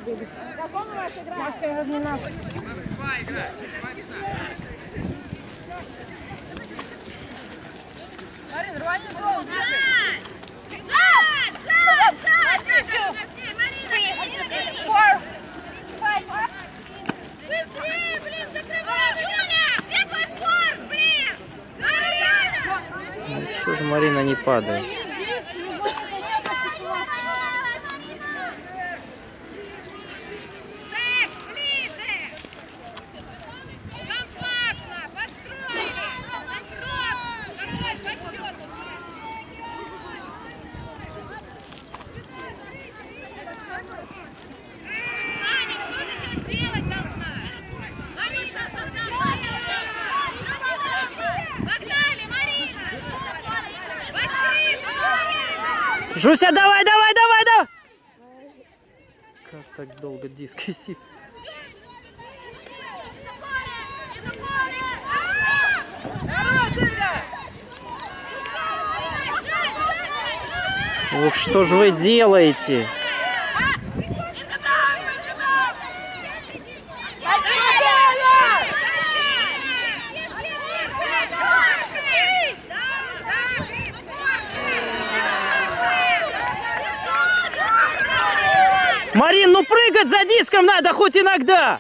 Какому у вас игра? Я все разминал. Марин, рвани гол! Быстрее, блин, закрывай! Юля, где твой форт, блин? Марина! Что же Марина не падает? Жуся, давай, давай, давай, давай! Как так долго диск висит? Ох, что же вы делаете? Марин, ну прыгать за диском надо хоть иногда!